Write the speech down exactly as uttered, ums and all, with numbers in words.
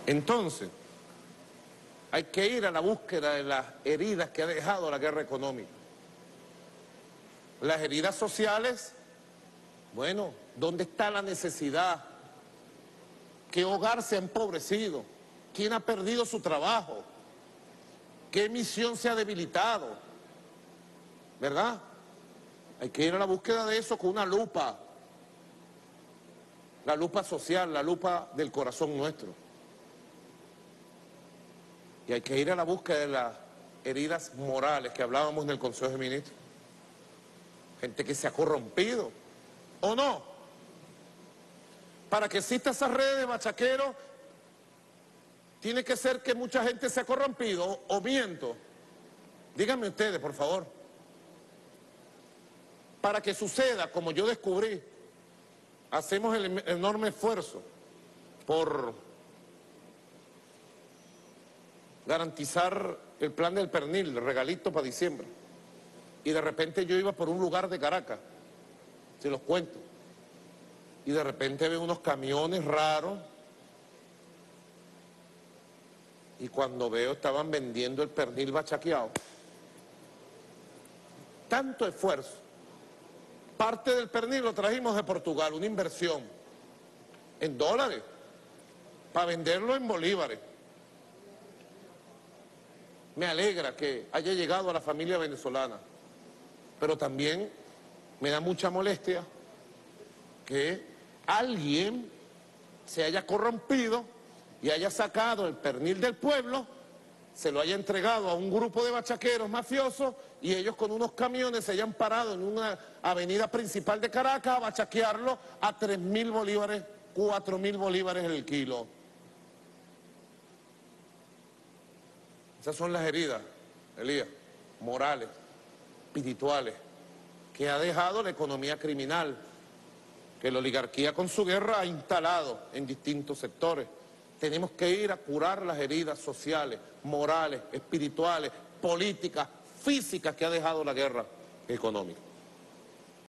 Entonces, hay que ir a la búsqueda de las heridas que ha dejado la guerra económica. Las heridas sociales, bueno, ¿dónde está la necesidad? ¿Qué hogar se ha empobrecido? ¿Quién ha perdido su trabajo? ¿Qué misión se ha debilitado? ¿Verdad? Hay que ir a la búsqueda de eso con una lupa. La lupa social, la lupa del corazón nuestro. Y hay que ir a la búsqueda de las heridas morales que hablábamos en el Consejo de Ministros. Gente que se ha corrompido, ¿o no? Para que exista esa red de bachaqueros, tiene que ser que mucha gente se ha corrompido, o miento. Díganme ustedes, por favor. Para que suceda, como yo descubrí, hacemos el enorme esfuerzo por garantizar el plan del pernil, el regalito para diciembre. Y de repente yo iba por un lugar de Caracas, se los cuento, y de repente veo unos camiones raros, y cuando veo estaban vendiendo el pernil bachaqueado. Tanto esfuerzo. Parte del pernil lo trajimos de Portugal, una inversión en dólares, para venderlo en bolívares. Me alegra que haya llegado a la familia venezolana, pero también me da mucha molestia que alguien se haya corrompido y haya sacado el pernil del pueblo, se lo haya entregado a un grupo de bachaqueros mafiosos y ellos con unos camiones se hayan parado en una avenida principal de Caracas a bachaquearlo a tres mil bolívares, cuatro mil bolívares el kilo. Esas son las heridas, Elías, morales, espirituales, que ha dejado la economía criminal, que la oligarquía con su guerra ha instalado en distintos sectores. Tenemos que ir a curar las heridas sociales, morales, espirituales, políticas, físicas que ha dejado la guerra económica.